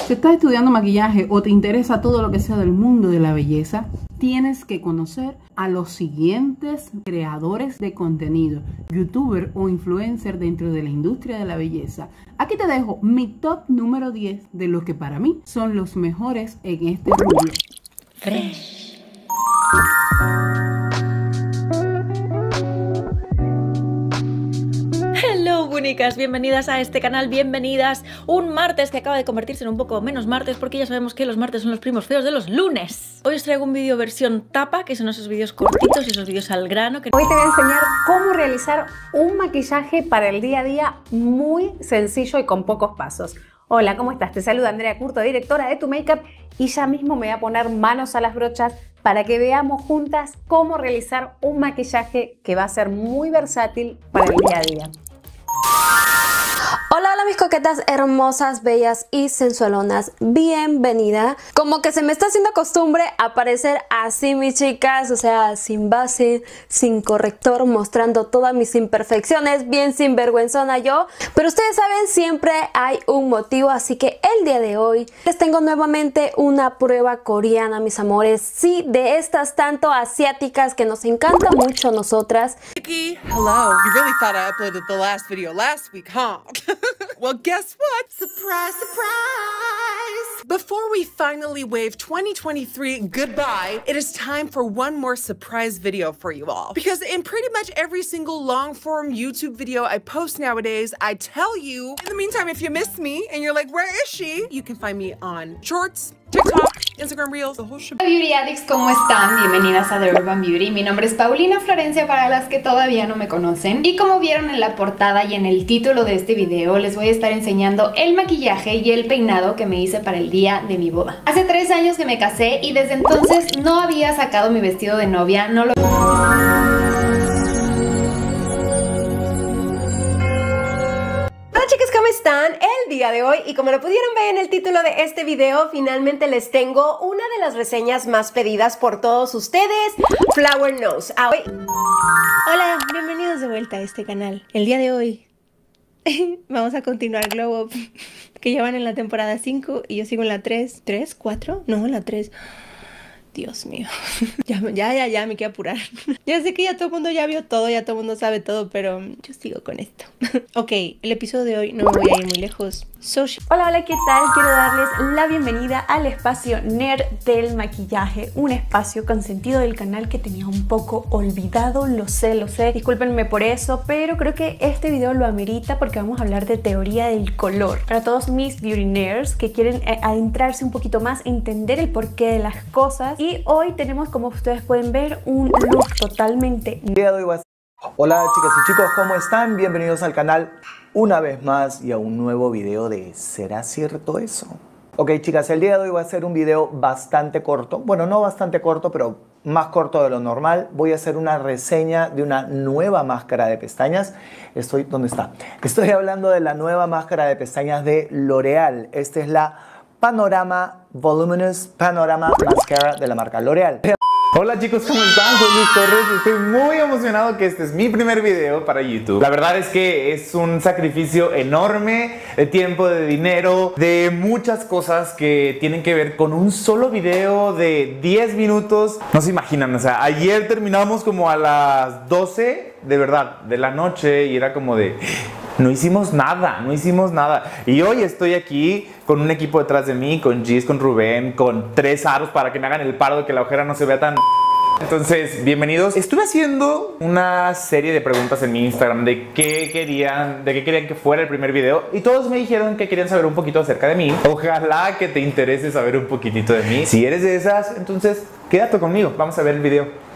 Si estás estudiando maquillaje o te interesa todo lo que sea del mundo de la belleza, tienes que conocer a los siguientes creadores de contenido, youtuber o influencer dentro de la industria de la belleza. Aquí te dejo mi top número 10 de los que para mí son los mejores en este rubro. Fresh. Hello, únicas, bienvenidas a este canal, bienvenidas un martes que acaba de convertirse en un poco menos martes, porque ya sabemos que los martes son los primos feos de los lunes. Hoy os traigo un vídeo versión tapa, que son esos vídeos cortitos y esos vídeos al grano. Hoy te voy a enseñar cómo realizar un maquillaje para el día a día muy sencillo y con pocos pasos. Hola, ¿cómo estás? Te saluda Andrea Curto, directora de Tu Makeup, y ya mismo me voy a poner manos a las brochas para que veamos juntas cómo realizar un maquillaje que va a ser muy versátil para el día a día. Hola, hola mis coquetas hermosas, bellas y sensualonas, bienvenida. Como que se me está haciendo costumbre aparecer así, mis chicas, o sea, sin base, sin corrector, mostrando todas mis imperfecciones, bien sinvergüenzona yo. Pero ustedes saben, siempre hay un motivo, así que el día de hoy les tengo nuevamente una prueba coreana, mis amores. Sí, de estas tanto asiáticas que nos encanta mucho a nosotras. Vicky, hello. You really thought I uploaded the last video last week, huh? Well, guess what? Surprise, surprise! Before we finally wave 2023 goodbye, it is time for one more surprise video for you all. Because in pretty much every single long-form YouTube video I post nowadays, I tell you, in the meantime, if you miss me and you're like, where is she? You can find me on Shorts, TikTok, Instagram Reels, the whole shit. Hola Beauty Addicts, ¿cómo están? Bienvenidas a The Urban Beauty. Mi nombre es Paulina Florencia para las que todavía no me conocen. Y como vieron en la portada y en el título de este video, les voy a estar enseñando el maquillaje y el peinado que me hice para el día de mi boda. Hace 3 años que me casé y desde entonces no había sacado mi vestido de novia, no lo... Chicas, ¿cómo están? El día de hoy, y como lo pudieron ver en el título de este video, finalmente les tengo una de las reseñas más pedidas por todos ustedes, Flower Nose. Hola, bienvenidos de vuelta a este canal. El día de hoy vamos a continuar Glow Up, que ya van en la temporada 5 y yo sigo en la 3. ¿3? ¿4? No, en la 3. Dios mío, ya, me quiero apurar. Ya sé que ya todo el mundo ya vio todo, ya todo el mundo sabe todo, pero yo sigo con esto. Ok, el episodio de hoy no me voy a ir muy lejos. Hola, hola, ¿qué tal? Quiero darles la bienvenida al espacio nerd del maquillaje, un espacio consentido del canal que tenía un poco olvidado, lo sé, discúlpenme por eso, pero creo que este video lo amerita porque vamos a hablar de teoría del color. Para todos mis beauty nerds que quieren adentrarse un poquito más, entender el porqué de las cosas, y hoy tenemos, como ustedes pueden ver, un look totalmente... Hola chicas y chicos, ¿cómo están? Bienvenidos al canal una vez más y a un nuevo video de ¿será cierto eso? Ok chicas, el día de hoy va a ser un video bastante corto. Bueno, no bastante corto, pero más corto de lo normal. Voy a hacer una reseña de una nueva máscara de pestañas. ¿Dónde está? Estoy hablando de la nueva máscara de pestañas de L'Oreal. Esta es la Panorama Voluminous Panorama Mascara de la marca L'Oreal. Hola chicos, ¿cómo están? Soy Luis Torres y estoy muy emocionado que este es mi primer video para YouTube. La verdad es que es un sacrificio enorme de tiempo, de dinero, de muchas cosas que tienen que ver con un solo video de 10 minutos. No se imaginan, o sea, ayer terminamos como a las 12, de verdad, de la noche, y era como de... No hicimos nada. Y hoy estoy aquí con un equipo detrás de mí, con Gis, con Rubén, con 3 aros para que me hagan el paro de que la ojera no se vea tan... Entonces, bienvenidos. Estuve haciendo una serie de preguntas en mi Instagram de qué querían que fuera el primer video, y todos me dijeron que querían saber un poquito acerca de mí. Ojalá que te interese saber un poquitito de mí. Si eres de esas, entonces quédate conmigo. Vamos a ver el video.